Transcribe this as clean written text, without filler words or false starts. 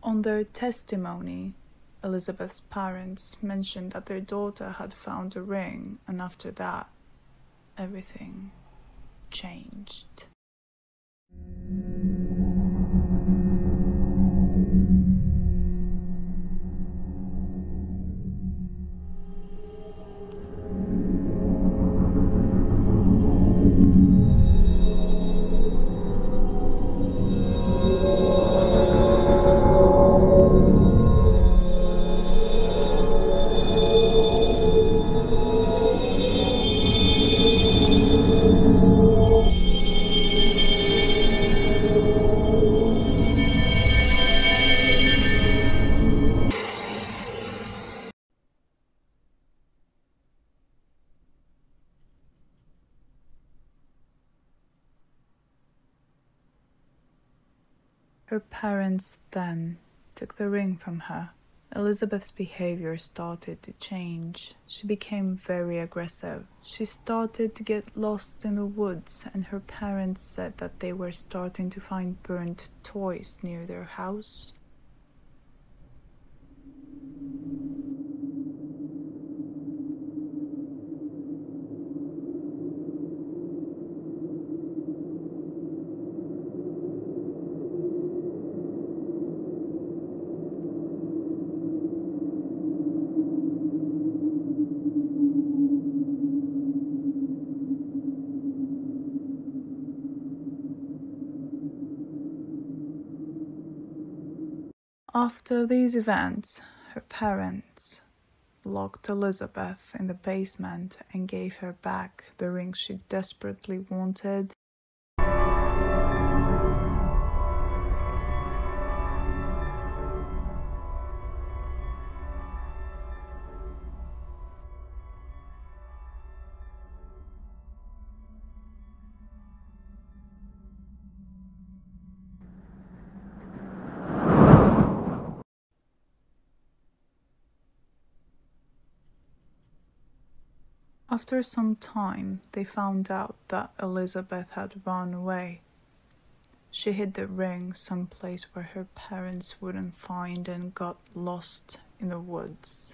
On their testimony, Elizabeth's parents mentioned that their daughter had found a ring, and after that, everything changed. Her parents then took the ring from her. Elizabeth's behavior started to change. She became very aggressive. She started to get lost in the woods, and her parents said that they were starting to find burnt toys near their house. After these events, her parents locked Elizabeth in the basement and gave her back the ring she desperately wanted. After some time, they found out that Elizabeth had run away. She hid the ring someplace where her parents wouldn't find and got lost in the woods.